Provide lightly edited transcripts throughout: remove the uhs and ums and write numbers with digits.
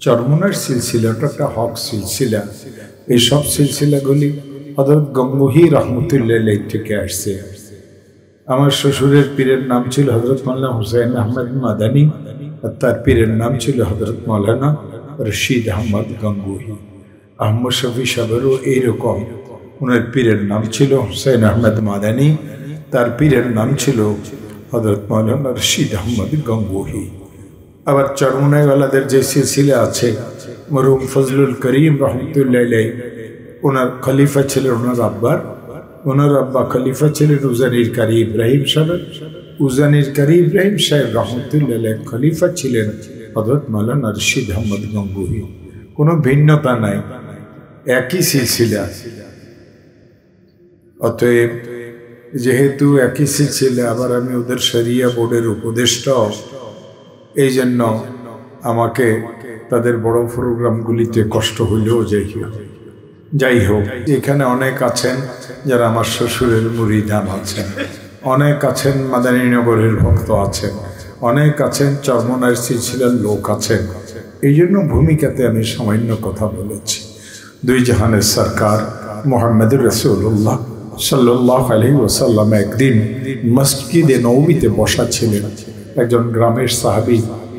চরমোনার সিলসিলাটা একটা হক সিলসিলা। এই সব সিলসিলাগুলি হযরত গঙ্গোহী রহমতুল্লাহ আলাইহি থেকে আসছে। আমার শ্বশুরের পীরের নাম ছিল হযরত মাওলানা হুসাইন আহমদ মাদানী, আর তার পীরের নাম ছিল হযরত মাওলানা রশিদ আহমদ গঙ্গোহী। আহমদ শফি সাহেবেরও এইরকম, ওনার পীরের নাম ছিল হুসাইন আহমদ মাদানী, তার পীরের নাম ছিল হযরত মাওলানা রশিদ আহমদ গঙ্গোহী। আবার চরমোনাইওয়ালাদের যে সিলসিলা আছে, মরহুম ফজলুল করিম রহমতুল্লাহ আলাইহি, ওনার খলিফা ছিলেন ওনার আব্বা খলিফা ছিলেন উজানির কারি ইব্রাহিম সাহেব। উজানির কারি ইব্রাহিম সাহেব রহমতুল্লাহ আলাইহি খলিফা ছিলেন হযরত মাওলানা রশিদ আহমদ গঙ্গোহী। কোনো ভিন্নতা নাই, একই সিলসিলা। অতএব যেহেতু একই সিলসিলা, আবার আমি ওদের শরিয়া বোর্ডের উপদেষ্টাও, এই জন্য আমাকে তাদের বড় প্রোগ্রামগুলিতে কষ্ট হইলেও যাই হোক, এখানে অনেক আছেন যারা আমার শ্বশুরের মুরিদান আছেন, অনেক আছেন মাদানীনগরের ভক্ত আছেন, অনেক আছেন চরমোনার সিলসিলার লোক আছেন। এই জন্য ভূমিকাতে আমি সামান্য কথা বলেছি। দুই জাহানের সরকার মুহাম্মদুর রাসূলুল্লাহ সাল্লাল্লাহু আলাইহি ওয়াসাল্লাম একদিন মসজিদে নববীতে বসা ছিলেন। একজন গ্রামের সাহাবী,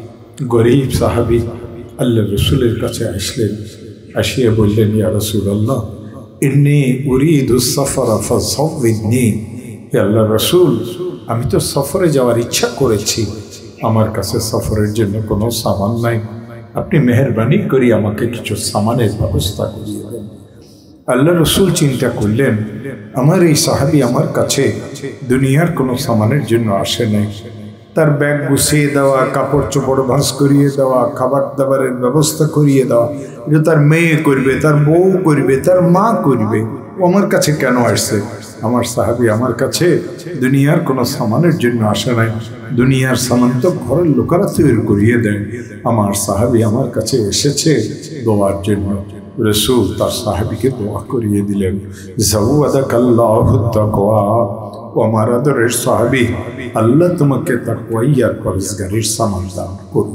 গরিব সাহাবী আল্লাহ রসুলের কাছে আসলেন। আসিয়া বললেন, ইয়া রাসূলুল্লাহ, ইন্নী উরিদু সফরা ফাযাওবিদনি। হে আল্লাহ রসুল, আমি তো সফরে যাওয়ার ইচ্ছা করেছি, আমার কাছে সফরের জন্য কোনো সামান নাই, আপনি মেহেরবানি করি আমাকে কিছু সামানের ব্যবস্থা করিয়ে দেন। আল্লাহ রসুল চিন্তা করলেন, আমার এই সাহাবী আমার কাছে দুনিয়ার কোনো সামানের জন্য আসে নাই। তার ব্যাগ গুছিয়ে দেওয়া, কাপড় চোপড় ভাঁজ করিয়ে দেওয়া, খাবার দাবারের ব্যবস্থা করিয়ে দেওয়া, এটা তার মেয়ে করবে, তার বউ করবে, তার মা করবে। ও আমার কাছে কেন আসছে? আমার সাহাবী আমার কাছে দুনিয়ার কোনো সামানের জন্য আসে নাই, দুনিয়ার সামান তো ঘরের লোকেরা তৈরি করিয়ে দেয়। আমার সাহাবী আমার কাছে এসেছে দোয়ার জন্য। রাসূল তার সাহাবীকে দোয়া করিয়ে দিলেন, যাওয়াদাকাল্লাহু তাকওয়া। ও আমার আদরের সাহাবী, আল্লাহ তোমাকে তাকওয়া আর পরহেজগারির সামান দান করুন।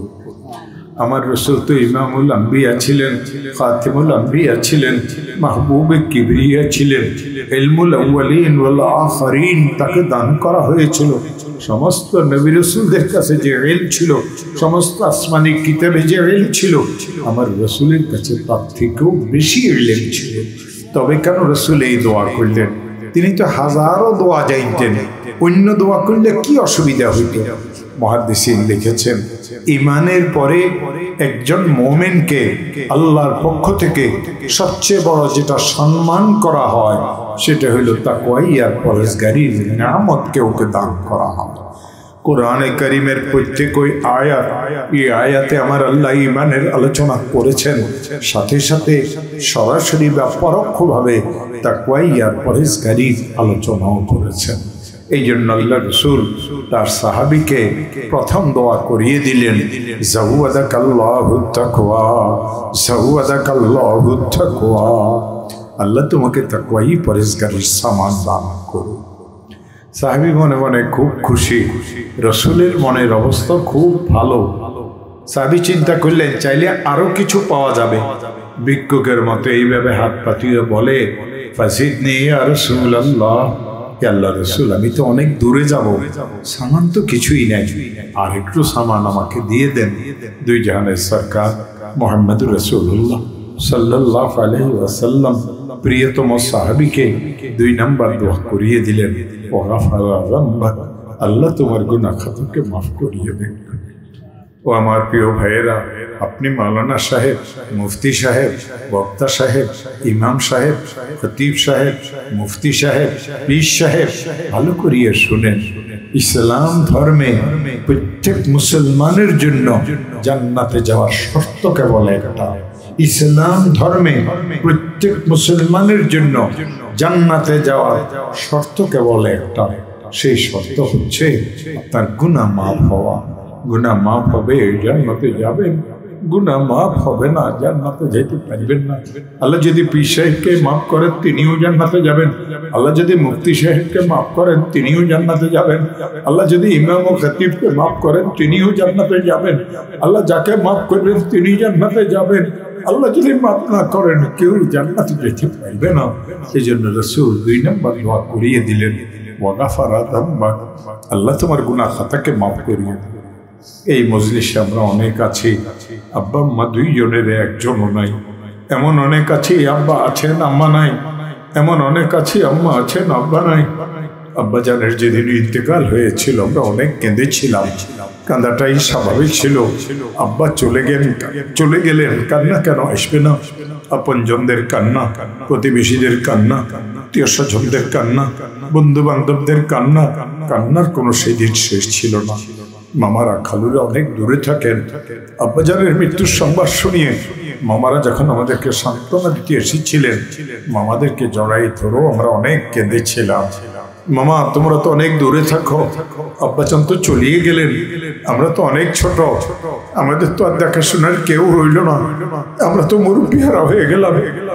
আমার রাসূল তো ইমামুল আম্বিয়া ছিলেন, খাতিমুল আম্বিয়া ছিলেন, মাহবুবে কিবরিয়া ছিলেন, ইলমুল আউয়ালিন ওয়াল আখিরিন তাকে দান করা হয়েছিল। সমস্ত নবী রাসূলদের কাছে যে ইলম ছিল, সমস্ত আসমানি কিতাবে যে ইলম ছিল, আমার রাসূলের কাছে তার থেকেও বেশি ইলম ছিল। তবে কেন রাসূল এই দোয়া করলেন? তিনি তো হাজারো দোয়া জানতেন, অন্য দোয়া করলে কি অসুবিধা হইত? মুহাদ্দিসিন লিখেছেন, ঈমানের পরে একজন মুমিনকে আল্লাহর পক্ষ থেকে সবচেয়ে বড় যেটা সম্মান করা হয়, সেটা হলো তাকওয়া আর পরহেজগারির নিয়ামতকে ওকে দান করা হয়। কোরআনে কারীমের প্রত্যেক আয়াত, এই আয়াতে আমার আল্লাহ ঈমানের আলোচনা করেছেন, সাথে সাথে সরাসরি বা পরোক্ষভাবে তাকওয়া আর পরহেজগারির আলোচনাও করেছেন। এই জন্য আল্লাহ রাসূল তার সাহাবীকে প্রথম দোয়া করিয়ে দিলেন, যাওয়াদাকাল্লাহু তাকওয়া, যাওয়াদাকাল্লাহু তাকওয়া। আল্লাহ তোমাকে তাকওয়াই পরহেজগারির সামান দান করুন। সাহাবী মনে মনে খুব খুশি, রাসূলের মনের অবস্থা খুব ভালো। সাহাবী চিন্তা করলেন, চাইলে আরো কিছু পাওয়া যাবে। ভিক্ষুকের মতো এইভাবে হাত পাতিয়ে বলে, ফাজিদনি ইয়া রাসূলুল্লাহ, আল্লাহ রসুল আমি তো অনেক দূরে যাব, সামান তো কিছুই নাই, আর একটু সামান আমাকে দিয়ে দেন। দুই জাহানের সরকার মুহাম্মদুর রাসূলুল্লাহ সাল্লাল্লাহু আলাইহি ওয়াসাল্লাম প্রিয়তম সাহাবীকে 2 নাম্বার দোয়া করিয়ে দিলেন, ও গাফারা যামবাক, আল্লাহ তোমার গুনাহ খাতাকে মাফ করিয়ে দেন। ও আমার প্রিয় ভাইয়েরা, আপনি মাওলানা সাহেব, মুফতি সাহেব, বক্তা সাহেব, ইমাম সাহেব, খতিব সাহেব, মুফতি সাহেব, পীর সাহেব, ভালো করিয়ে শুনেন, ইসলাম ধর্মে প্রত্যেক মুসলমানের জন্য জান্নাতে যাওয়ার শর্ত কেবল একটা। ইসলাম ধর্মে প্রত্যেক মুসলমানের জন্য জান্নাতে যাওয়ার শর্ত কেবল একটা, সেই শর্ত হচ্ছে তার গুনাহ মাফ হওয়া। গুনাহ মাফ হবে, জান্নাতে যাবেন। গুনাহ মাফ হবে না, জান্নাতে যেতে পারবেন না। আল্লাহ যদি পীর সাহেবকে মাফ করেন তিনিও জান্নাতে যাবেন, আল্লাহ যদি মুফতি সাহেবকে মাফ করেন তিনিও জান্নাতে যাবেন, আল্লাহ যদি ইমাম ও খতিবকে মাফ করেন তিনিও জান্নাতে যাবেন, আল্লাহ যাকে মাফ করবেন তিনি জান্নাতে যাবেন, আল্লাহ যদি মাফ না করেন কেউ জান্নাতে যেতে পারবে না। এই জন্য রাসূল 2 নম্বর দোয়া করিয়ে দিলেন, ওয়াগাফারা যামবা, আল্লাহ তোমার গুনাহ খাতাকে মাফ করিয়ে দিন। এই মজলিসে আমরা অনেক আছি, আব্বা আম্মা 2 জনের একজনও নাই। এমন অনেক আছি আব্বা আছেন আম্মা নাই, এমন অনেক আছি আম্মা আছেন আব্বা নাই। আব্বা জানের যেদিন ইন্তেকাল হয়েছিল আমরা অনেক কেঁদেছিলাম, কান্দাটাই স্বাভাবিক ছিল। আব্বা চলে গেলেন, কান্না কেন আসবে না? আপনজনদের কান্না, প্রতিবেশীদের কান্না, আত্মীয় স্বজনদের কান্না, বন্ধু বান্ধবদের কান্না, কান্নার কোনো সেদিন শেষ ছিল না। মামারা খালুরা অনেক দূরে থাকেন। আব্বাজানের মৃত্যুর সংবাদ শুনিয়ে মামারা যখন আমাদেরকে সান্ত্বনা দিতে এসেছিলেন, মামাদেরকে জড়াই ধরো আমরা অনেক কেঁদেছিলাম। মামা তোমরা তো অনেক দূরে থাকো, আব্বাজান তো চলিয়ে গেলেন, আমরা তো অনেক ছোট, আমাদের তো আর দেখাশোনার কেউ রইল না, আমরা তো মুরব্বিহারা হয়ে গেলাম।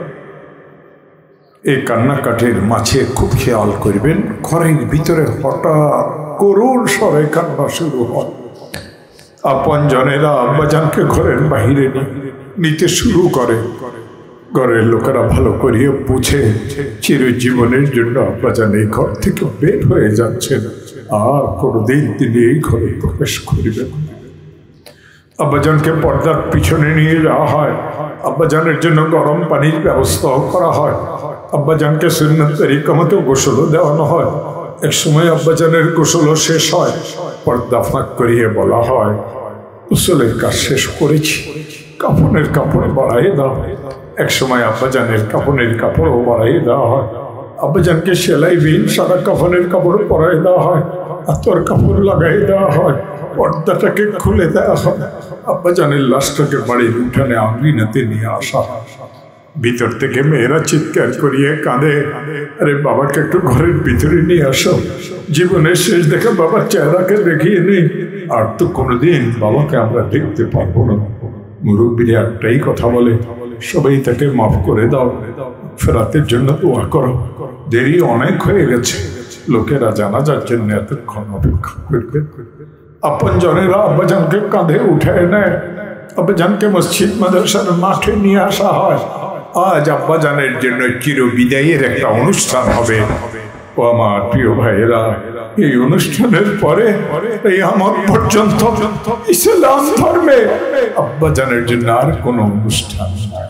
এই কান্নাকাটির মাঝে খুব খেয়াল করবেন, ঘরের ভিতরে হঠাৎ করুণ স্বরে কান্না শুরু হয়। আপন জনেরা আব্বাজানকে ঘরের বাহিরে নিতে শুরু করে। ঘরের লোকেরা ভালো করিয়ে বুঝে চিরজীবনের জন্য আব্বাজান এই ঘর থেকে বের হয়ে যাচ্ছেন, আর কোনোদিন তিনি এই ঘরে প্রবেশ করিবেন। আব্বাজানকে পর্দার পিছনে নিয়ে যাওয়া হয়, আব্বাজানের জন্য গরম পানির ব্যবস্থাও করা হয়, আব্বাজানকে সুন্নত তরিকা মতো গোসলও দেওয়ানো হয়। এক সময় আব্বাজানের গোসলও শেষ হয়, পর্দা ফাঁক করিয়ে বলা হয় গোসলের কাজ শেষ করেছি, কাফনের কাপড় বাড়াইয়ে দাও। এক সময় আব্বাজানের কাফনের কাপড়ও বাড়াইয়ে দেওয়া হয়, আব্বাজানকে সেলাই বিন সাদা কাফনের কাপড় পরাই দেওয়া হয়, আতর কাপড় লাগাই দেওয়া হয়, পর্দাটাকে খুলে দেওয়া হয়। আব্বাজানের লাশটাকে বাড়ির উঠানে আঙ্গিনাতে নিয়ে আসা হয়। ভিতর থেকে মেয়েরা চিৎকার করিয়ে কাঁদে, আরে বাবাকে একটু ঘরের ভিতরে নিয়ে আসো, জীবনের শেষ দেখা বাবার চেহারাকে দেখিয়ে নেই, আর তো কোনোদিন বাবাকে আমরা দেখতে পারবো না। মুরব্বীরা একটাই কথা বলে, সবাই তাকে মাফ করে দাও, ফেরাতের জন্য দোয়া করো, দেরি অনেক হয়ে গেছে, লোকেরা জানাজার জন্য এতক্ষণ অপেক্ষা করবে। আপন জনেরা আব্বাজানকে কাঁধে উঠে নেয়, আব্বাজানকে মসজিদ মাদ্রাসার মাঠে নিয়ে আসা হয়। আজ আব্বাজানের জন্য চির বিদায়ের একটা অনুষ্ঠান হবে। ও আমার প্রিয় ভাইয়েরা, এই অনুষ্ঠানের পরে এই আমার পর্যন্ত ইসলাম ধর্মে আব্বাজানের জন্য আর কোনো অনুষ্ঠান নাই।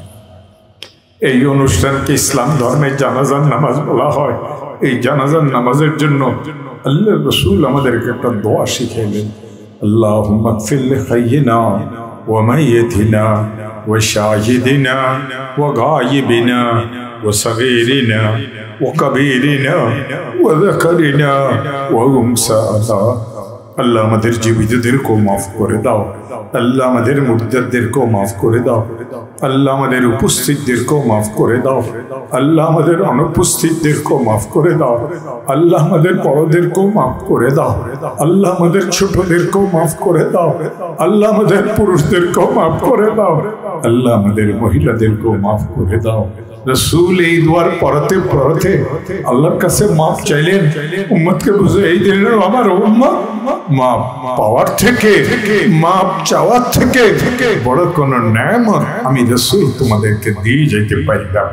এই অনুষ্ঠানকে ইসলাম ধর্মের জানাজার নামাজ বলা হয়। এই জানাজার নামাজের জন্য আল্লাহ রসুল আমাদেরকে একটা দোয়া শিখাইলেন, আল্লাহুম্মা গফির লিহাইয়িনা ওয়া মাইয়িতিনা ওয়া শাহিদিনা ওয়া গায়িবিনা ওয়া সগীরিনা ওয়া কবীরিনা ওয়া যাকারিনা ওয়া উনসানা। আল্লাহ আমাদের জীবিতদেরকেও মাফ করে দাও, আল্লাহ আমাদের মুর্দাদেরকেও মাফ করে দাও, আল্লাহ আমাদের উপস্থিতদেরকেও মাফ করে দাও, আল্লাহ আমাদের অনুপস্থিতদেরকেও মাফ করে দাও, আল্লাহ আমাদের বড়দেরকেও মাফ করে দাও, আল্লাহ আমাদের ছোটদেরকেও মাফ করে দাও, আল্লাহ আমাদের পুরুষদেরকেও মাফ করে দাও, আল্লাহ আমাদের মহিলাদেরকেও মাফ করে দাও। রসুল এই দুয়ার পড়াতে পড়াতে আল্লাহর কাছে মাফ চাইলেন, উম্মতকে বুঝে এই দিনের আমার উম্মত মাফ পাওয়ার থেকে মাফ চাওয়ার থেকে বড় কোন নেয়ামত আমি রসুল তোমাদেরকে দিয়ে যেতে পারি না।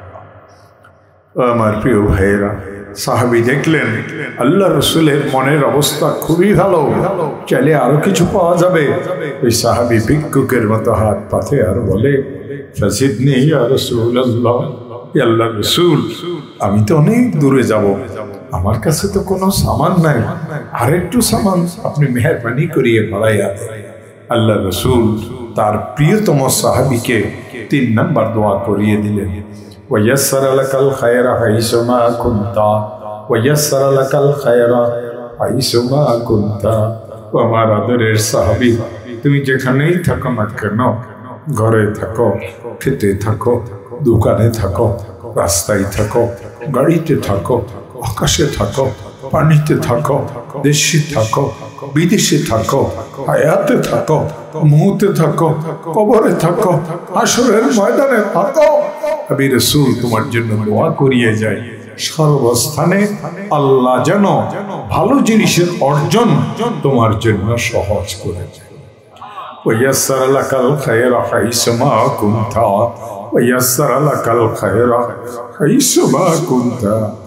আমার প্রিয় ভাইয়েরা, সাহাবী দেখলেন আল্লাহ রসুলের মনের অবস্থা খুবই ভালো, চাইলে আরো কিছু পাওয়া যাবে। ওই সাহাবী ভিক্ষুকের মতো হাত পাতে আর বলে, ফাজিদনি ইয়া রাসূলুল্লাহ, ইয়া আল্লাহর রাসূল, আমি তো অনেক দূরে যাব, আমার কাছে তো কোনো সামান নাই, আর একটু সামান আপনি মেহেরবানি করিয়ে বাড়াইয়া দেন। আল্লাহ রসুল তার প্রিয়তম সাহাবীকে 3 নম্বর দোয়া করিয়ে দিলেন, ওয়ায়াসসারা লাকাল খায়রা হাইসুমা কুনতা, ওয়ায়াসসারা লাকাল খায়রা হাইসুমা কুনতা। ও আমার আদরের সাহাবী, তুমি যেখানেই থাকো না কেন, ঘরে থাকো, খেতে থাকো, দোকানে থাকো, রাস্তায় থাকো, গাড়িতে থাকো, আকাশে থাকো, পানিতে থাকো, দেশে থাকো, বিদেশে থাকো, হায়াতে থাকো, মৌতে থাকো, কবরে থাকো, হাসরের ময়দানে থাকো, আমি রাসূল তোমার জন্য দোয়া করিয়ে যাই সর্বস্থানে আল্লাহ যেন ভালো জিনিসের অর্জন তোমার জন্য সহজ করে দেয়। ويسر لك الخير حيثما كنت ويسر لك الخير حيثما كنت।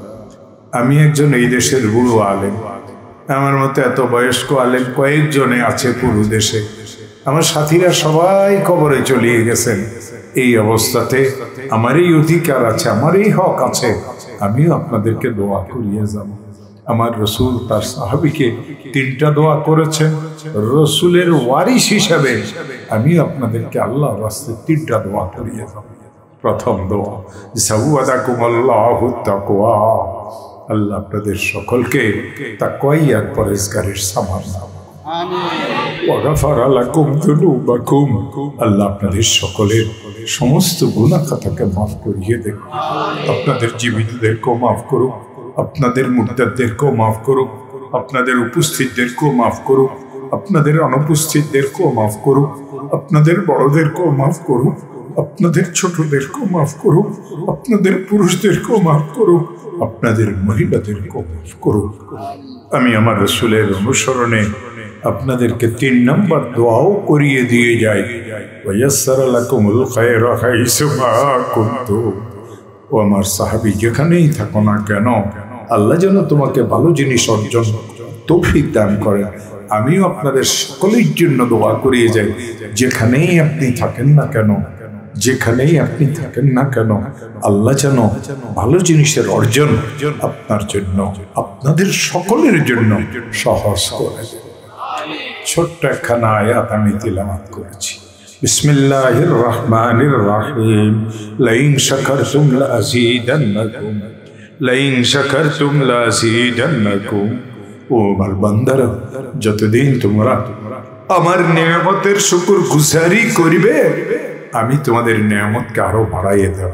আমি একজন এই দেশের বুড়ো আলেম, আমার মতো এত বয়স্ক আলেম কয়েকজনে আছে পুরো দেশে। আমার সাথীরা সবাই কবরে চলে গেছেন। এই অবস্থাতে আমার এই অধিকার আছে, আমার এই হক আছে, আমিও আপনাদেরকে দোয়া করিয়ে যাব। আমার রাসূল তার সাহাবীকে 3টা দোয়া করেছেন। রাসূলের ওয়ারিস হিসাবে আমি আপনাদেরকে আল্লাহর রাস্তায় 3টা দোয়া করিয়ে যাব। প্রথম দোয়া, যাওয়াদাকুমুল্লাহু তাকওয়া, আল্লাহ আপনাদের সকলকে তাকওয়াই আর পরহেজগারের সামান দান। আমিন। ওয়া গাফারা লাকুম যুনুবাকুম, আল্লাহ আপনাদের সকলের সমস্ত গুনাহ খাতাকে মাফ করিয়ে দেন। আপনাদের জীবিতদেরকেও মাফ করুন, আপনাদের মুর্তাদদেরকেও মাফ করুক, আপনাদের উপস্থিতদেরকেও মাফ করুক, আপনাদের অনুপস্থিতদেরকেও মাফ করুক, আপনাদের বড়দেরকেও মাফ করুক, আপনাদের ছোটদেরকেও মাফ করুক, আপনাদের পুরুষদেরকেও মাফ করুক, আপনাদের মহিলাদেরকেও মাফ করুক। আমি আমার রাসূলের অনুসরণে আপনাদেরকে 3 নম্বর দোয়াও করিয়ে দিয়ে যাই, ওয়ায়াসসারা লাকুমুল খায়রা হাইসুমা কুনতুম। ও আমার সাহাবী, যেখানেই থাকো না কেন আল্লাহ যেন তোমাকে ভালো জিনিস অর্জন তৌফিক দান করেন। আমিও আপনাদের সকলের জন্য দোয়া করিয়ে যাই, যেখানেই আপনি থাকেন না কেন, যেখানেই আপনি থাকেন না কেন আল্লাহ যেন ভালো জিনিসের অর্জন আপনার জন্য, আপনাদের সকলের জন্য সহজ করে দেন। ছোট্ট একখানা আয়াত আমি তিলাওয়াত করেছি। বিসমিল্লাহির রহমানির রহিম, লাইন শাকারতুম লাযীদান্নাকুম, লাইন শাকারতুম লাযীদান্নাকুম। ও আমার বান্দারা, যতদিন তোমরা আমার নিয়ামতের শুকরগুজারি করবে আমি তোমাদের নিয়ামতকে আরো বাড়াইয়ে দেব।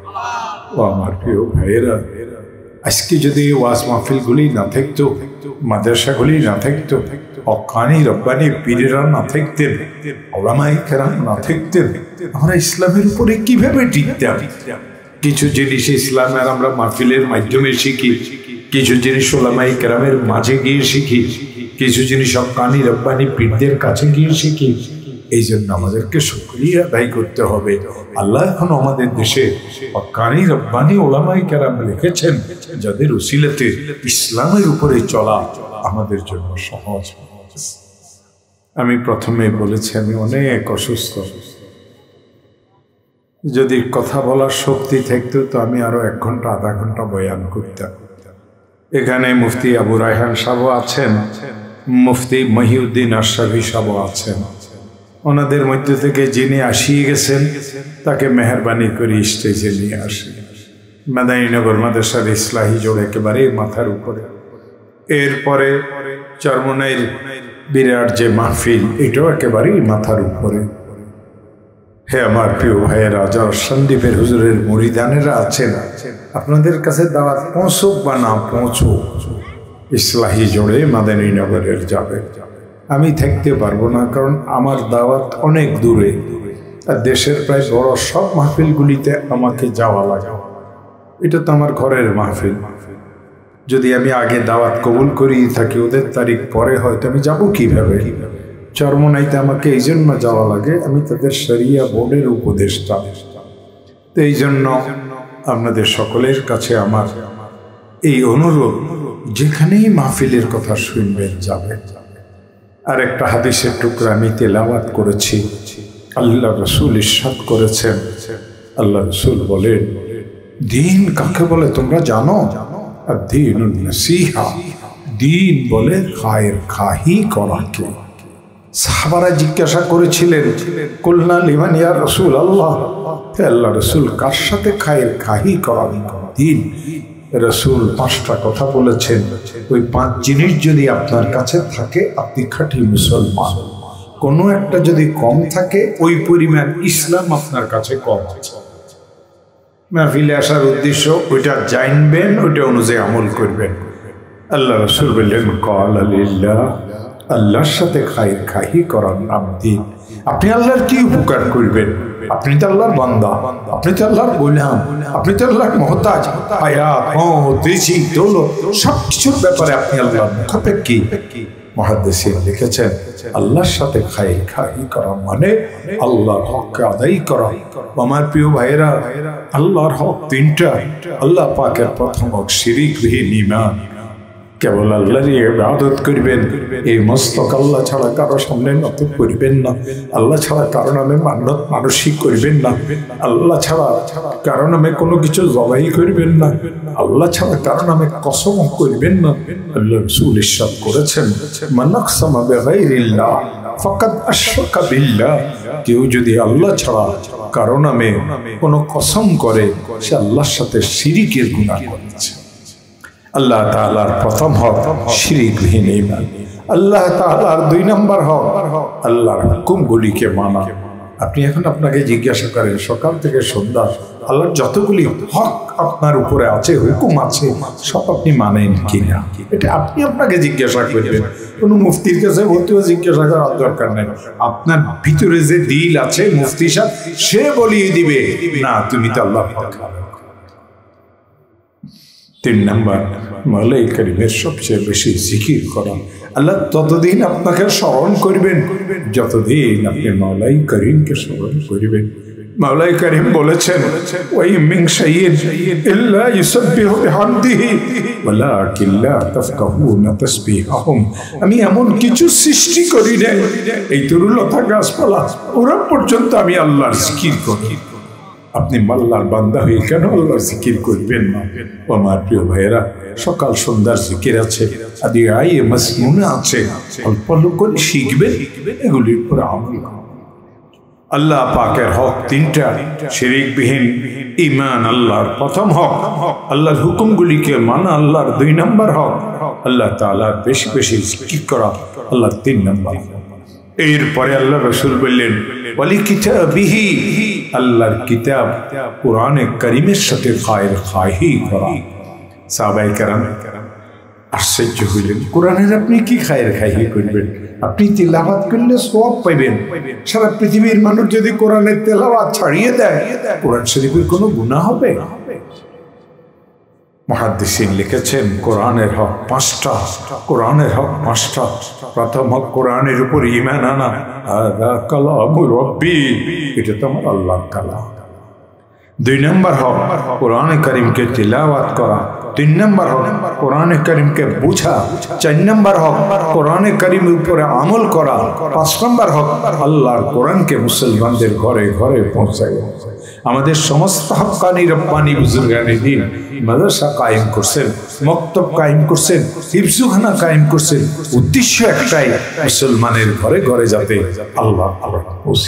ও আমার প্রিয় ভাইয়েরা, আজকে যদি ওয়াজ মাহফিলগুলি না থাকতো, মাদ্রাসাগুলি না থাকতো, হক্কানি রব্বানি পীরেরা না থাকতেন, উলামায়ে কেরাম না থাকতেন, আমরা ইসলামের উপরে কিভাবে টিকতাম? কিছু জিনিস ইসলামের আমরা মাহফিলের মাধ্যমে শিখি, কিছু জিনিস উলামায়ে কেরামের মাঝে গিয়ে শিখি, কিছু জিনিস হক্কানি রব্বানি পীরদের কাছে গিয়ে শিখি। এই জন্য আমাদেরকে শুকরিয়া আদায় করতে হবে। আল্লাহ এখন আমাদের দেশে হক্কানি রব্বানি উলামায়ে কেরাম রেখেছেন, যাদের উসিলাতে ইসলামের উপরে চলা আমাদের জন্য সহজ। আমি প্রথমে বলেছি আমি অনেক অসুস্থ, যদি কথা বলার শক্তি থাকতো তো আমি আরো 1 ঘন্টা আধা ঘন্টা বয়ান করতাম। এখানে মুফতি আবু রায়হান সাহেব আছেন, মুফতি মহিউদ্দিন আশরাফি সাহেব আছেন। ওনাদের মধ্যে থেকে যিনি আসিয়ে গেছেন তাকে মেহরবানি করে স্টেজে নিয়ে আসে। মাদানীনগর মাদ্রাসার ইসলাহি জোড় একেবারে মাথার উপরে। এরপরে চরমনাইর বিরাট যে মাহফিল, এটাও একেবারেই মাথার উপরে। হে আমার প্রিয় ভাইয়েরা, যারা সন্দীপের হুজুরের মুরিদানেরা আছেন, আপনাদের কাছে দাওয়াত পৌঁছুক বা না পৌঁছুক, ইসলাহি জোড়ে মাদানীনগরের যাবে। আমি থাকতে পারবো না, কারণ আমার দাওয়াত অনেক দূরে, আর দেশের প্রায় বড় সব মাহফিলগুলিতে আমাকে যাওয়া লাগে। এটা তো আমার ঘরের মাহফিল। যদি আমি আগে দাওয়াত কবুল করি থাকি, ওদের তারিখ পরে হয়তো আমি যাব কিভাবে? চরমনাইতে আমাকে এই জন্য যাওয়া লাগে, আমি তাদের শরিয়া বোর্ডের উপদেষ্টা। তো এই জন্য আপনাদের সকলের কাছে আমার এই অনুরোধ, যেখানেই মাহফিলের কথা শুনবেন যাবেন। আর একটা হাদিসের টুকরা আমি তেলাওয়াত করেছি। আল্লাহ রাসূল ইরশাদ করেছেন, আল্লাহ রাসূল বলেন, দিন কাকে বলে তোমরা জানো? দ্বীনুন নসিহা, দিন বলে খায়ের খাহি করাকে। সাহাবারা জিজ্ঞাসা করেছিলেন, কুলনা লিমান ইয়া রাসূলুল্লাহ, হে আল্লাহ রাসূল, কার সাথে খায়ের খাহি করাবে দিন? রাসূল 5টা কথা বলেছেন, ওই 5 জিনিস যদি আপনার কাছে থাকে আপনি খাঁটি মুসলমান। কোনো একটা যদি কম থাকে, ওই পরিমাণ ইসলাম আপনার কাছে কম আছে। মাহফিলে আসার উদ্দেশ্য ওইটা জানবেন, ওইটা অনুযায়ী আমল করবেন। আল্লাহ রাসূল বললেন, ক্বালা লিল্লাহ আল্লাহর সাথে খায়ের খাহি করার নাম দিন। আপনি আল্লাহর কি উপকার করবেন? আপনি তো আল্লাহর বান্দা, আপনি তো আল্লাহর গোলাম, আপনি তো আল্লাহর মুহতাজ। হায়াত, মওত, রিজিক, দৌলত সবকিছুর ব্যাপারে আপনি আল্লাহর মুখাপেক্ষী। মুহাদ্দিসিন লিখেছেন আল্লাহর সাথে খায়ের খাহি করা মানে আল্লাহর হককে আদায় করা। আমার প্রিয় ভাইয়েরা, আল্লাহর হক তিনটা। আল্লাহ পাকের প্রথম হক শিরিকবিহীন ঈমান। কেবল আল্লাহরই ইবাদত করবেন, এই মস্তক আল্লাহ ছাড়া কারো সামনে নত করবেন না, আল্লাহ ছাড়া কারো নামে মান্যত মানসিক করবেন না, আল্লাহ ছাড়া কারো নামে কোনো কিছু জবাই করবেন না, আল্লাহ ছাড়া কারো নামে কসম করবেন না। আল্লাহ রাসূল ইরশাদ করেছেন, মান আকসামা বিগাইরিল্লাহ ফাকাদ আশরাকা বিল্লাহ। কেউ যদি আল্লাহ ছাড়া কারো নামে কোনো কসম করে, সে আল্লাহর সাথে শিরিকের গুনাহ করেছে। আল্লাহ তাআলার প্রথম হক শিরিকবিহীন ঈমান। আল্লাহ তাআলার 2 নম্বর হক আল্লাহর হুকুমগুলিকে মানা। আপনি এখন আপনাকে জিজ্ঞাসা করেন সকাল থেকে সন্ধ্যা আল্লাহর যতগুলি হক আপনার উপরে আছে, হুকুম আছে, সব আপনি মানেন কিনা? এটা আপনি আপনাকে জিজ্ঞাসা করবেন। কোনো মুফতির কাছে বলতেও জিজ্ঞাসা করার দরকার নেই। আপনার ভিতরে যে দিল আছে, মুফতি সাহেব সে বলিয়ে দিবে, না তুমি তো আল্লাহ হক। 3 নম্বর মাওলাই কারীমের সবচেয়ে বেশি জিকির করা। আল্লাহ ততদিন আপনাকে স্মরণ করবেন যতদিন আপনি মাওলাই কারীমকে স্মরণ করবেন। মাওলাই কারীম বলেছেন, ওয়া মিন শাইইন ইল্লা ইউসাব্বিহু বিহামদিহি ওয়ালাকিন লা তাফকাহুনা তাসবিহাহুম। আমি এমন কিছু সৃষ্টি করি না, এই তরুলতা গাছপালা ওরা পর্যন্ত আমি আল্লাহর জিকির করি। আপনি আল্লাহর বান্দা হয়ে কেন আল্লাহর জিকির করবেন না? আমার প্রিয় ভাইয়েরা, সকাল সন্ধ্যার জিকির আছে, আদি আয়ে মাসনুনা আছে, অল্প অল্প করে শিখবেন, এগুলির উপর আমল করুন। আল্লাহ পাকের হক 3টা। শিরিকবিহীন ঈমান আল্লাহর প্রথম হক, আল্লাহর হুকুমগুলিকে মানা আল্লাহর 2 নম্বর হক, আল্লাহ তাআলার বেশি বেশি জিকির করা আল্লাহর 3 নম্বর। এরপরে আল্লাহ রাসূল বললেন, ওয়ালি কিতাবিহি, আল্লাহর কিতাব কোরআনে কারীমের সাথে খায়ের খাহি করা। সাহাবায়ে কেরাম আশ্চর্য হইলেন, কোরআনের আপনি কি খায়ের খাহি করবেন? আপনি তিলাওয়াত করলে সওয়াব পাবেন। সারা পৃথিবীর মানুষ যদি কোরআনের তেলাওয়াত ছাড়িয়ে দেয়, কোরআন শরীফের কোনো গুনাহ হবে? মুহাদ্দিসিন লিখেছেন কোরআনের হক 5টা। কোরআনের হক 5টা। প্রথম হক কোরআনের উপর ঈমান আনা, হাযা কালামু রাব্বি, এটা তো আমার আল্লাহর কালাম। 2 নম্বর হক কোরআনে কারীমকে তিলাওয়াত করা। 3 নম্বর হক কোরআনে কারীমকে বোঝা। 4 নম্বর হক কোরআনে কারীমের উপরে আমল করা। 5 নম্বর হক আল্লাহর কোরআনকে মুসলমানদের ঘরে ঘরে পৌঁছায়। আমাদের সমস্ত হক্কানি রব্বানি বুজুর্গানে দিন মাদ্রাসা কায়েম করছেন, মক্তব কায়েম করছেন, হিফজুখানা কায়েম করছেন। উদ্দেশ্য একটাই, মুসলমানের ঘরে ঘরে যাতে আল্লাহ পৌঁছে।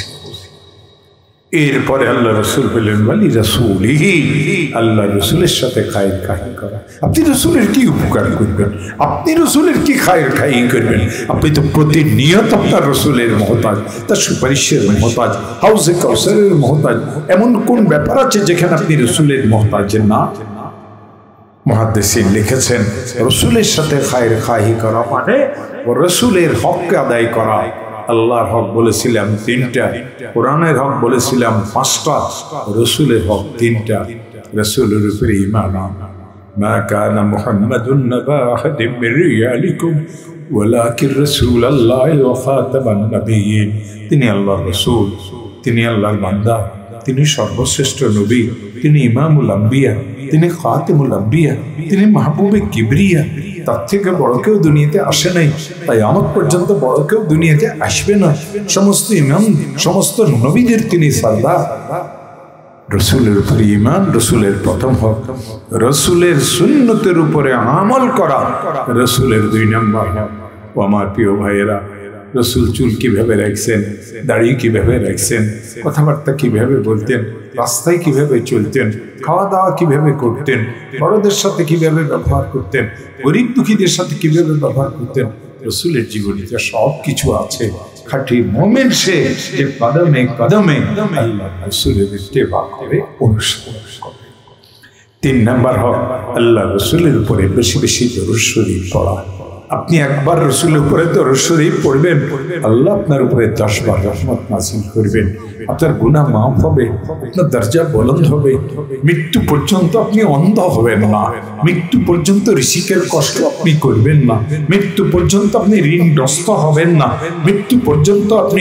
এরপরে আল্লাহ রাসূল বললেন, ওয়ালি রাসূলিহি, আল্লাহ রাসূলের সাথে খায়ের খাহি করা। আপনি রাসূলের কি উপকার করবেন? আপনি রাসূলের কি খায়ের খাহি করবেন? আপনি তো প্রতিনিয়ত আপনার রাসূলের মুহতাজ, তার সুপারিশের মুহতাজ, হাউজে কাউসারের মুহতাজ। এমন কোন ব্যাপার আছে যেখানে আপনি রাসূলের মুহতাজ না? মুহাদ্দিসিন লিখেছেন, রাসূলের সাথে খায়ের খাহি করা মানে রাসূলের হককে আদায় করা। আল্লাহর হক বলেছিলাম 3টা, কোরআনের হক বলেছিলাম 5টা, রাসূলের হক 3টা। রাসূলের উপরে ঈমান আনা। মা কানা মুহাম্মাদুন নাবা আহাদিম মির রিজালিকুম ওয়ালাকিন রাসূলুল্লাহি ওয়া খাতামান নাবিয়্যিন। তিনি আল্লাহর রাসূল, তিনি আল্লাহর বান্দা, তিনি সর্বশ্রেষ্ঠ নবী, তিনি ইমামুল আম্বিয়া, তিনি খাতিমুল আম্বিয়া, তিনি মাহবুবে কিবরিয়া। তার থেকে বড় কেউ দুনিয়াতে আসে নাই, তাই আমার পর্যন্ত বড় কেউ দুনিয়াতে আসবে না। সমস্ত ইমাম, সমস্ত নবীদের তিনি সরদার। রাসূলের উপরে ঈমান রাসূলের প্রথম হক। রাসূলের সুন্নতের উপরে আমল করা রাসূলের 2 নম্বর হক। ও আমার প্রিয় ভাইয়েরা, রাসূল চুল কিভাবে রাখছেন, দাড়ি কিভাবে রাখছেন, কথাবার্তা কিভাবে বলতেন, রাস্তায় কিভাবে চলতেন, খাওয়া দাওয়া কিভাবে করতেন, বড়দের সাথে কিভাবে ব্যবহার করতেন, গরিব দুঃখীদের সাথে কিভাবে ব্যবহার করতেন, রাসূলের জীবনীতে সব কিছু আছে। খাঁটি মুমিন সে যে কদমে কদমে আল্লাহ রাসূলের ইত্তেবা করে, অনুসরণ করে। 3 নম্বর হক আল্লাহ রাসূলের উপরে বেশি বেশি দরুদ শরীফ পড়া। আপনি একবার রসুলের উপরে দরুদ শরীফ পড়বেন, আল্লাহ আপনার উপরে 10 বার রহমত নাযিল করবেন, আপনার গুনাহ মাফ হবে, আপনার দরজা বুলন্দ হবে। মৃত্যু পর্যন্ত আপনি অন্ধ হবেন না, মৃত্যু পর্যন্ত ঋষিকের কষ্ট আপনি করবেন না, মৃত্যু পর্যন্ত আপনি ঋণগ্রস্ত হবেন না, মৃত্যু পর্যন্ত আপনি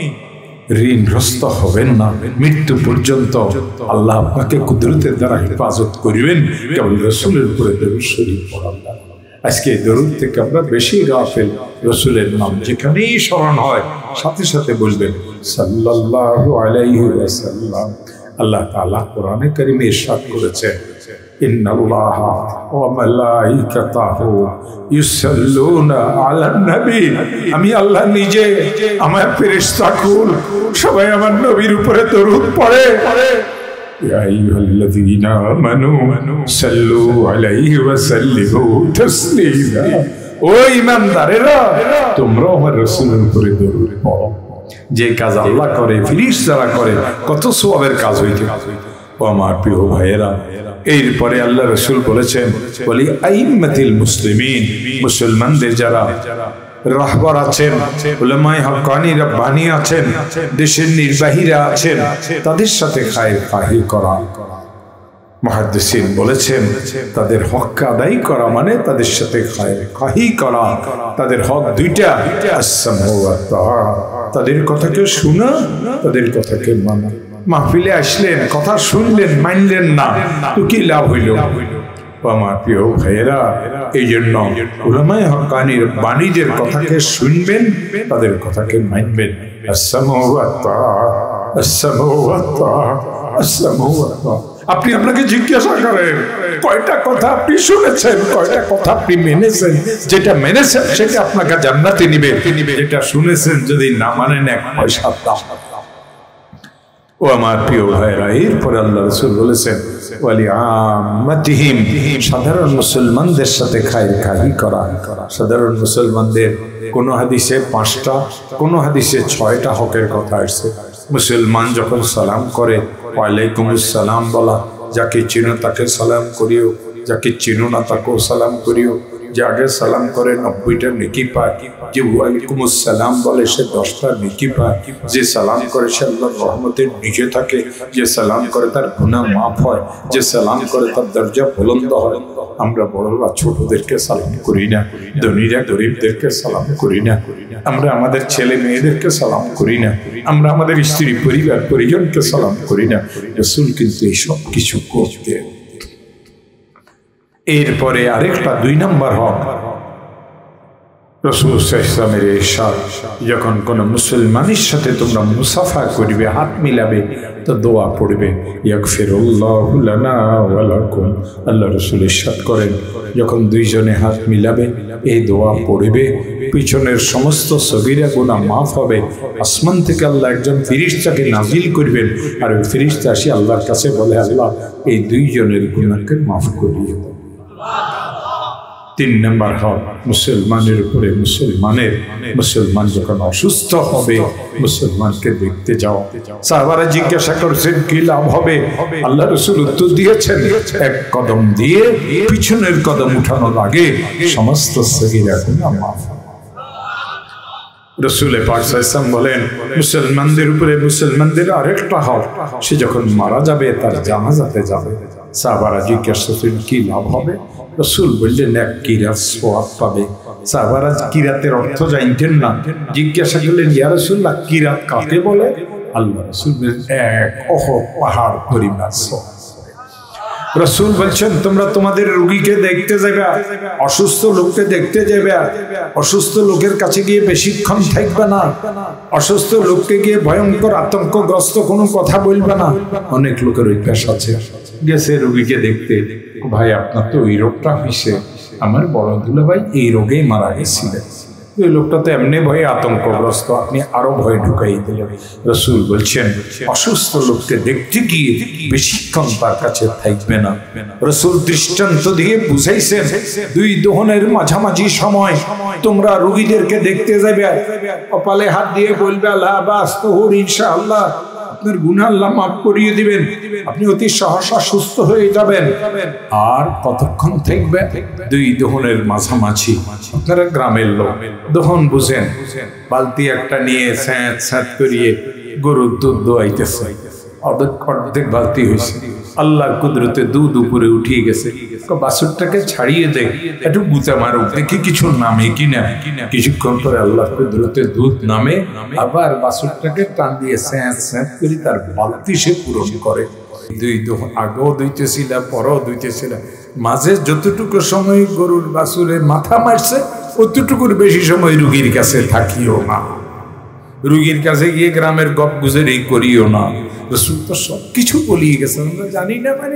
ঋণগ্রস্ত হবেন না, মৃত্যু পর্যন্ত আল্লাহ আপনাকে কুদরতের দ্বারা হেফাজত করিবেন কেবল রসুলের উপরে দরুদ শরীফ পড়ার দ্বারা। আজকে দরুদ থেকে আমরা বেশি গাফেল। রসুলের নাম যেখানেই স্মরণ হয় সাথে সাথে বলবেন সাল্লাল্লাহু আলাইহি ওয়াসাল্লাম। আল্লাহ তাআলা কোরআনে কারীমে ইরশাদ করেছেন ইন্নাল্লাহা ওয়া মালাইকাতাহু ইউসাল্লুনা আলান নবী। আমি আল্লাহ নিজে, আমার ফেরেশতাকুল সবাই আমার নবীর উপরে দরুদ পড়ে। ইয়া আইয়ুহাল্লাযীনা আমানু সাল্লু আলাইহি ওয়া সাল্লিমু তাসলিমা। ও ঈমানদারেরা, তোমরা আমার রাসূলের উপরে দরুদ পড়ো। যে কাজ আল্লাহ করে, ফেরেশতারা করে, কত সওয়াবের কাজ হইতে। ও আমার প্রিয় ভাইয়েরা, এরপরে আল্লাহ রাসূল বলেছেন বলি আইম্মাতিল মুসলিমিন, মুসলমানদের যারা রাহবার আছেন, উলামায়ে হক্কানি রাব্বানি আছেন, দেশের নির্বাহীরা আছেন, তাদের সাথে খায়রখাহি করা। মুহাদ্দিসিন বলেছেন তাদের হক আদায় করা মানে তাদের সাথে খায়রখাহি করা। তাদের হক দুইটা, আস-সামউ ওয়া তাআ, তাদের কথাকে শোনা, তাদের কথাকে মানা। মাহফিলে আসলেন, কথা শুনলেন, মানলেন না, তো কি লাভ হইল? আমার প্রিয় ভাইয়েরা, এই জন্য উলামায়ে হক্কানি রাব্বানীদের কথাকে শুনবেন, তাদের কথাকে মানবেন। আস-সামউ ওয়া তাআ, আস-সামউ ওয়া তাআ, আস-সামউ ওয়া তাআ। আপনি আপনাকে জিজ্ঞাসা করেন কয়টা কথা আপনি শুনেছেন, কয়টা কথা আপনি মেনেছেন। যেটা মেনেছেন সেটা আপনাকে জান্নাতে নিবে, যেটা শুনেছেন যদি না মানেন এক পয়সা দাম। ও আমার প্রিয় ভাইরা, এরপরে আল্লাহ রাসূল বলেছেন ওয়ালি আম্মাতিহিম, সাধারণ মুসলমানদের সাথে খায়রখাহি করা। সাধারণ মুসলমানদের কোন হাদিসে 5টা, কোন হাদিসে 6টা হকের কথা আসছে। মুসলমান যখন সালাম করে ওয়ালাইকুমুস সালাম বলা, যাকে চিনো তাকে সালাম করিও, যাকে চিনো না তাকেও সালাম করিও। যে আগে সালাম করে 90টা নেকি পায়, যে ওয়ালাইকুমুস সালাম বলে সে 10টা নেকি পায়, যে সালাম করে সে আল্লাহর রহমতের নিচে থাকে, যে সালাম করে তার গুনাহ মাফ হয়, যে সালাম করে তার দরজা বুলন্দ হয়। আমরা বড়রা ছোটদেরকে সালাম করি না, ধনীরা গরিবদেরকে সালাম করি না, আমরা আমাদের ছেলে মেয়েদেরকে সালাম করি না, আমরা আমাদের স্ত্রী পরিবার পরিজনকে সালাম করি না। রাসূল কিন্তু এই সব কিছু করতেন। এরপরে আরেকটা 2 নম্বর হক, রাসূল সাল্লাল্লাহু আলাইহি ওয়াসাল্লামের ইরশাদ, যখন কোন মুসলমানের সাথে তোমরা মুসাফা করবে, হাত মিলাবে, তো দোয়া পড়বে ইয়াগফিরুল্লাহু লানা ওয়া লাকুম। আল্লাহ রাসূল ইরশাদ করেন যখন দুইজনে হাত মিলাবে, এই দোয়া পড়বে, পিছনের সমস্ত সগীরা গুনাহ মাফ হবে। আসমান থেকে আল্লাহ একজন ফেরেশতাকে নাজিল করবেন, আর ওই ফেরেশতা এসে আল্লাহর কাছে বলে আল্লাহ এই দুইজনের গুনাহকে মাফ করিয়ে দাও। 3 নম্বর হক মুসলমানের উপরে মুসলমান যখন অসুস্থ হবে মুসলমানকে দেখতে যাও। সাহাবারা জিজ্ঞাসা করছেন কি লাভ হবে? আল্লাহ রাসূল উত্তর দিয়েছেন এক কদম দিয়ে পিছনের কদম উঠানো লাগে, সমস্ত সগীরা গুনাহ মাফ। রাসূল পাক সাল্লাল্লাহু আলাইহি ওয়াসাল্লাম বলেন মুসলমানদের উপরে মুসলমানদের আরেকটা হক, সে যখন মারা যাবে তার জানাজাতে যাবে। সাহাবারা জিজ্ঞাসা করছেন কি লাভ হবে? রাসূল বললেন এক কিরাত সওয়াব পাবে। সাহাবারা কিরাতের অর্থ জানতেন না, জিজ্ঞাসা করলেন ইয়া রাসূলুল্লাহ কিরাত কাকে বলে? আল্লাহ রাসূল এক উহুদ পাহাড় পরিমাণ সওয়াব। রাসূল বলছেন তোমরা তোমাদের রোগীকে দেখতে যাবে, অসুস্থ লোককে দেখতে যাবে, অসুস্থ লোকের কাছে গিয়ে বেশিক্ষণ থাকবে না, অসুস্থ লোককে গিয়ে ভয়ঙ্কর আতঙ্কগ্রস্ত কোনো কথা বলবে না। অনেক লোকের অভ্যাস আছে, গেছে রোগীকে দেখতে, ভাই আপনার তো ওই রোগটা হয়েছে, আমার বড় দুলাভাই এই রোগেই মারা গেছিলেন। ওই লোকটা তো এমনি ভয়ে আতঙ্কগ্রস্ত, আপনি আরো ভয় ঢুকাই দিলেন। রাসূল বলছেন অসুস্থ লোককে দেখতে গিয়ে বেশিক্ষণ তার কাছে থাকবে না। রাসূল দৃষ্টান্ত দিয়ে বুঝাইছেন 2 দোহনের মাঝামাঝি সময় তোমরা রোগীদেরকে দেখতে যাবে, কপালে হাত দিয়ে বলবে আল্লাহ বাস তোর ইনশাআল্লাহ, আপনার গুনাহ আল্লাহ মাফ করিয়ে দিবেন, আপনি অতি সহসা সুস্থ হয়ে যাবেন। আর কতক্ষণ থাকবে? দুই দহনের মাঝামাঝি। আপনারা গ্রামের লোক, দহন বুঝেন, বালতি একটা নিয়ে স্যাঁত স্যাঁত করিয়ে গরুর দুধ দোয়াইতেছে, অর্ধেক বালতি হয়েছে। আল্লাহর কুদরতে দুধ উপরে উঠিয়ে গেছে। বাছুরটাকে ছাড়িয়ে দে, একটু গুঁতা মারুক, দেখি কিছু নামে কিনা। কিছুক্ষণ পরে আল্লাহর কুদরতে দুধ নামে, আবার বাছুরটাকে টান দিয়ে স্যাঁত স্যাঁত করে তার বালতি সে পূরণ করে। দুই দহন আগেও দুইতেছিল, পরেও দুইতেছিল। মাঝে যতটুকু সময় গরুর বাছুরে মাথা মারছে, অতটুকুর বেশি সময় রুগীর কাছে থাকিও না। রুগীর কাছে গিয়ে গ্রামের গপ গুজেরি করিও না। রসুল তো সবকিছু বলিয়ে গেছেন, আমরা জানি না মানে।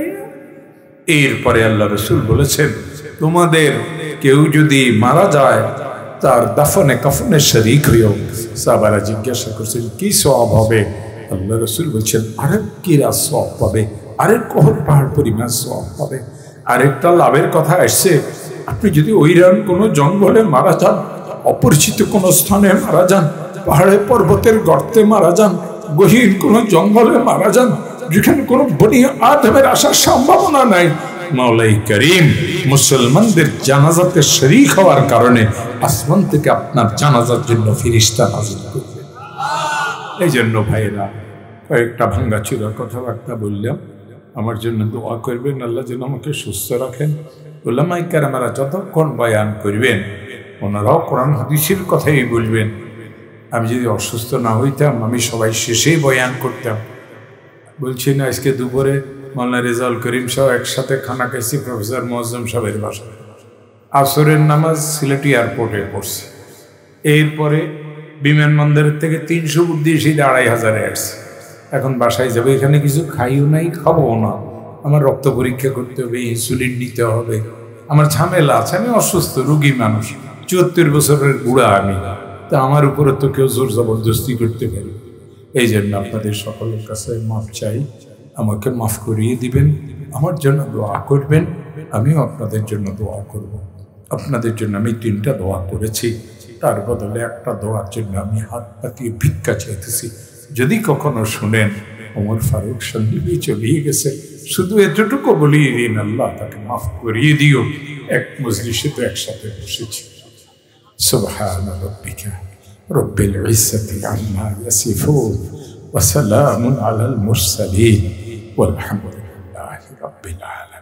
এরপরে আল্লাহ রসুল বলেছেন, তোমাদের কেউ যদি মারা যায়, তার দাফনে কাফনে শরীক হইও। সাহাবারা জিজ্ঞাসা করছেন কি সওয়াব হবে? আল্লাহ রসুল বলছেন, আরেক কিরা সওয়াব পাবে, আরেক কহর পাহাড় পরিমাণ সওয়াব পাবে। আরেকটা লাভের কথা আসছে, আপনি যদি ওইরকম কোনো জঙ্গলে মারা যান, অপরিচিত কোনো স্থানে মারা যান, পাহাড়ে পর্বতের গর্তে মারা যান, গহীন কোনো জঙ্গলে মারা যান, যেখানে কোনো বনি আদমের আসার সম্ভাবনা নাই, মাওলাই করিম মুসলমানদের জানাজাতে শরীক হওয়ার কারণে আসমান থেকে আপনার জানাজার জন্য ফেরেশতা নাযিল করবে। এই জন্য ভাইরা, কয়েকটা ভাঙ্গাচুরা কথাবার্তা বললাম, আমার জন্য দোয়া করবেন, আল্লাহ যেন আমাকে সুস্থ রাখেন। উলামায়ে কেরামেরা যতক্ষণ বয়ান করবেন, ওনারাও কোরআন হাদিসের কথাই বলবেন। আমি যদি অসুস্থ না হইতাম, আমি সবাই শেষেই বয়ান করতাম। বলছি না, আজকে দুপুরে মাওলানা রেজাউল করিম সাহেব একসাথে খানা খাইছি প্রফেসর মোয়াজ্জেম সাহেবের বাসায়। আসরের নামাজ সিলেট এয়ারপোর্টে পড়ছে। এরপরে বিমানবন্দরের থেকে 300 ফুট দিয়ে সেই 2500 আসছে। এখন বাসায় যাবে, এখানে কিছু খাইও নাই, খাবো না। আমার রক্ত পরীক্ষা করতে হবে, ইনসুলিন নিতে হবে, আমার ঝামেলা আছে, আমি অসুস্থ রুগী মানুষ, 74 বছরের বুড়া আমি। তা আমার উপরে তো কেউ জোর জবরদস্তি করতে পারে। এই জন্য আপনাদের সকলের কাছে মাফ চাই, আমাকে মাফ করিয়ে দিবেন, আমার জন্য দোয়া করবেন, আমিও আপনাদের জন্য দোয়া করব। আপনাদের জন্য আমি 3টা দোয়া করেছি, তার বদলে একটা দোয়ার জন্য আমি হাত পাতিয়ে ভিক্ষা চাইতেছি। যদি কখনো শুনেন ওমর ফারুক সন্দীপে চলিয়ে গেছে, শুধু এতটুকু বলিয়ে দিন, আল্লাহ তাকে মাফ করিয়ে দিও। এক মজলিসে তো একসাথে বসেছি। সুবহান রাব্বিকা রব্বিল ইজ্জাতি আম্মা ইয়াসিফুন ওয়া সালামুন আলাল মুরসালিন ওয়ালহামদুলিল্লাহি রাব্বিল আলামিন।